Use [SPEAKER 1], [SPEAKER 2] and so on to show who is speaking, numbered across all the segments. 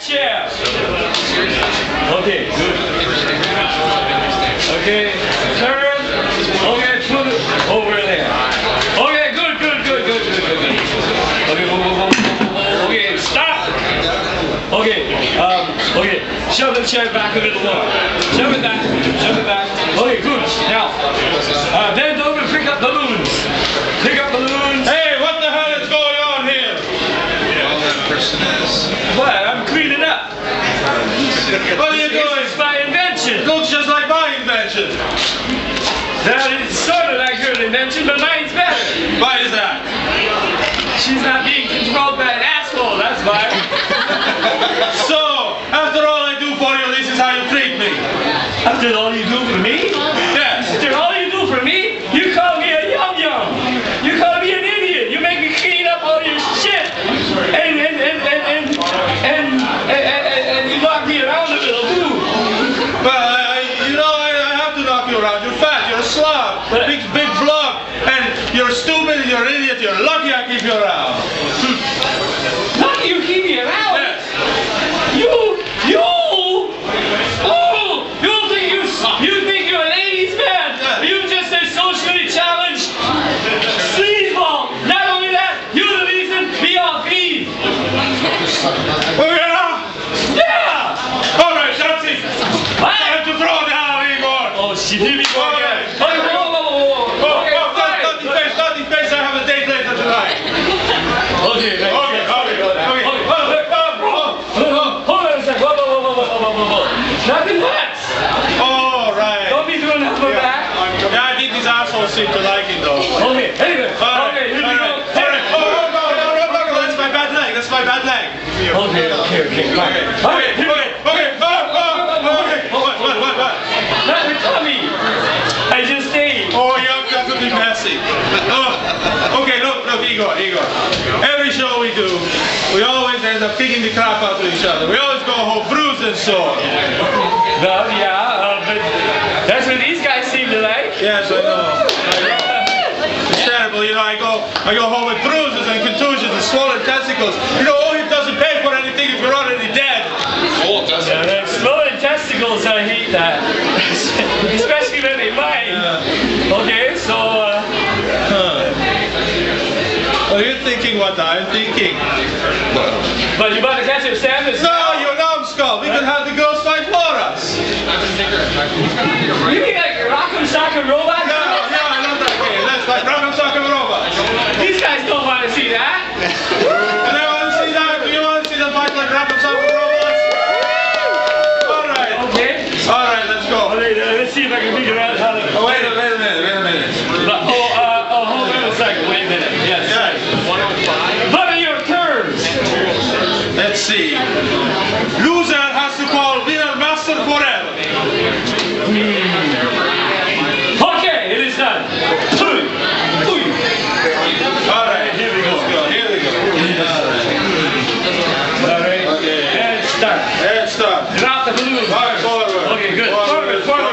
[SPEAKER 1] chair. Okay, good. Okay, turn. Okay, put it over there. Okay, good. Okay, whoa. Okay, stop. Okay, okay, shove the chair back a little more. Shove it back. Okay, good. Now, bend over and pick up balloons.
[SPEAKER 2] Hey, what the hell is going on here?
[SPEAKER 1] What? I'm cleaning up.
[SPEAKER 2] What are you doing?
[SPEAKER 1] It's my invention.
[SPEAKER 2] Looks just like my invention.
[SPEAKER 1] That is sort of like her invention, but mine's better.
[SPEAKER 2] Why is that?
[SPEAKER 1] She's not being controlled by an asshole, that's why.
[SPEAKER 2] So, after all I do for you, this is how you treat me.
[SPEAKER 1] After all you do for me?
[SPEAKER 2] Yes.
[SPEAKER 1] After all you do for me? You call me a yum-yum. You call me an idiot. You make me clean up all your shit. And you knock me around a little too.
[SPEAKER 2] Well, I have to knock you around. You're fat, you're a slob, big blob, and you're stupid, you're an idiot, you're lucky I keep you around.
[SPEAKER 1] Lucky you keep me around?
[SPEAKER 2] Yes.
[SPEAKER 1] You think you're a ladies' man?
[SPEAKER 2] Yeah.
[SPEAKER 1] You just a socially challenged sleazeball. Not only that, you're the reason we all grieve.
[SPEAKER 2] Oh yeah?
[SPEAKER 1] Yeah!
[SPEAKER 2] Alright, that's it.
[SPEAKER 1] What?
[SPEAKER 2] Time to throw down, Igor.
[SPEAKER 1] Oh, she did me go again.
[SPEAKER 2] Alright.
[SPEAKER 1] Whoa. Okay, fine.
[SPEAKER 2] Not in face, I have a date later tonight.
[SPEAKER 1] Okay.
[SPEAKER 2] Okay.
[SPEAKER 1] Hold on a second. Whoa. Nothing less.
[SPEAKER 2] Alright.
[SPEAKER 1] Don't be doing that for back.
[SPEAKER 2] Yeah, I think these assholes seem to like it though.
[SPEAKER 1] Okay, anyway. Okay, here we go.
[SPEAKER 2] Alright. Oh, no, that's my bad leg.
[SPEAKER 1] Okay.
[SPEAKER 2] What?
[SPEAKER 1] Not the tummy. I just ate.
[SPEAKER 2] Oh, you're going to be messy. Okay, look, Igor. Every show we do, we always end up kicking the crap out of each other. We always go home bruised and sore.
[SPEAKER 1] Well, yeah, but that's what these guys seem to like.
[SPEAKER 2] Yes, I know. It's terrible, I go home with bruises and contusions and swollen testicles. OHIP doesn't pay for anything if you're already dead.
[SPEAKER 3] Oh, does it?
[SPEAKER 1] Yeah, swollen testicles, I hate that. Especially when they bite. Okay, so,
[SPEAKER 2] Well, you're thinking what I'm thinking.
[SPEAKER 1] but you about to catch a sandwich?
[SPEAKER 2] No, you numbskull. We could have the girls fight for us.
[SPEAKER 1] You mean like Rock'em Sock'em Robot?
[SPEAKER 2] Yeah, I love that game. Let's fight Rock'em Sock'em Robots.
[SPEAKER 1] These guys don't want to see that.
[SPEAKER 2] And I want to see that. Do you want to see them fight like Rock'em Sock'em Robots? Alright.
[SPEAKER 1] Okay.
[SPEAKER 2] Alright, let's go.
[SPEAKER 1] Okay, let's see if I can figure out how to...
[SPEAKER 2] Oh, wait a minute.
[SPEAKER 1] Hold on a second. Wait a minute. Yes.
[SPEAKER 3] 105?
[SPEAKER 1] What are your terms?
[SPEAKER 2] Let's see. Loser has to call winner master forever.
[SPEAKER 1] Okay, it is done.
[SPEAKER 2] Alright, here we go.
[SPEAKER 1] Alright.
[SPEAKER 2] Okay.
[SPEAKER 1] And start. Drop the balloon.
[SPEAKER 2] Alright, forward.
[SPEAKER 1] Okay, good. Forward.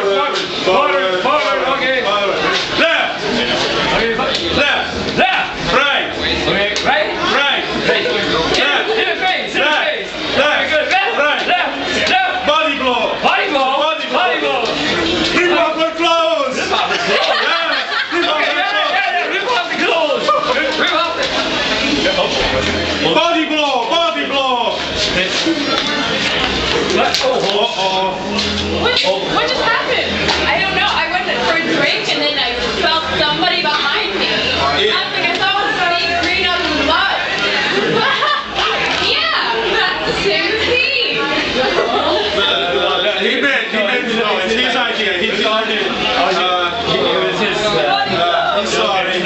[SPEAKER 1] Okay.
[SPEAKER 2] Left.
[SPEAKER 1] Okay. Left.
[SPEAKER 2] Right.
[SPEAKER 1] Okay. Right.
[SPEAKER 2] Left.
[SPEAKER 1] In the face.
[SPEAKER 2] Left.
[SPEAKER 1] Okay, good. Left.
[SPEAKER 2] Body blow.
[SPEAKER 1] Body blow.
[SPEAKER 2] Rip off her clothes.
[SPEAKER 1] Rip off the clothes.
[SPEAKER 2] Yeah. Rip off her clothes.
[SPEAKER 1] Yeah. Rip off the clothes. Rip off the...
[SPEAKER 2] Body blow.
[SPEAKER 4] What just happened? I don't know. I went for a drink and then I felt somebody behind me. I was like, I saw somebody green on the butt. Yeah, that's the same thing.
[SPEAKER 2] He meant it's his idea. He's sorry. He's sorry.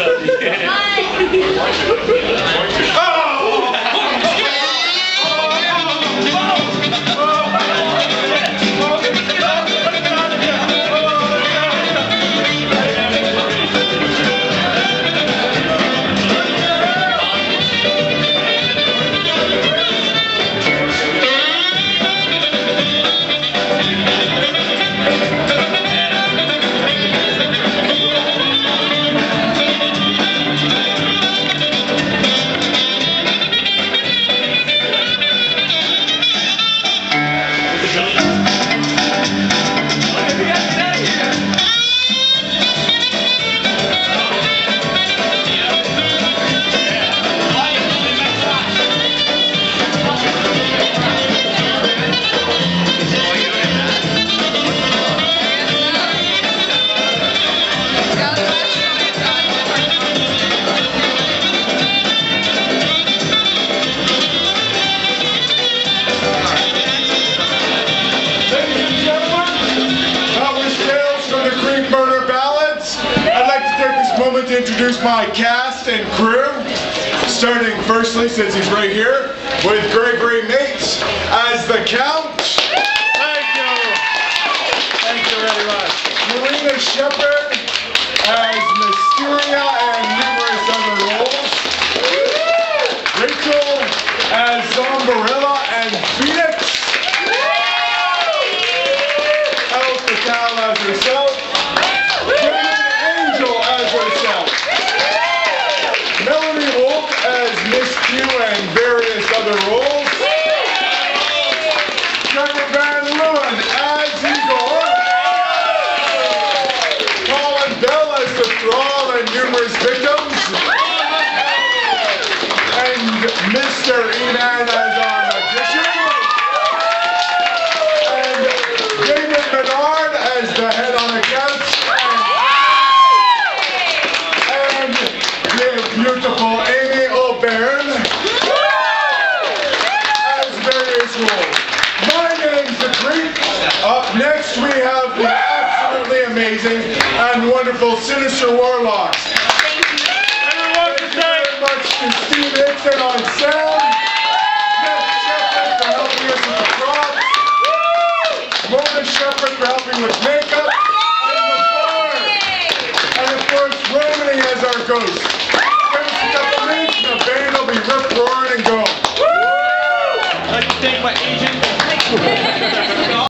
[SPEAKER 5] introduce my cast and crew, starting firstly, since he's right here, with Gregory Mates as the Count.
[SPEAKER 2] Thank you. Thank you very much.
[SPEAKER 5] Marina Shepard as Mysteria and numerous other roles. Rachel as Zombarella and Phoenix. Elle Fatale as herself. Angel as herself. Melanie Wolf as Miss Q and various other roles. Trevor Van Leeuwen as Igor. Colin Bell as the Thrall and numerous victims. And Mr. Enan as our magician. And David Menard as the head on the couch. And the beautiful Amy O'Byrne as various roles. My name's the Creep. Up next we have the absolutely amazing and wonderful Sinister Warlocks.
[SPEAKER 2] Everyone can say.
[SPEAKER 5] Very much to Steve Hickson on sound, Jeff Shepard for helping us with the props, Mona Shepard for helping with makeup, and the bar, and of course Romany as our ghost. Give us a couple minutes and the band will be rip roaring and going.
[SPEAKER 2] I'd like to thank my agent.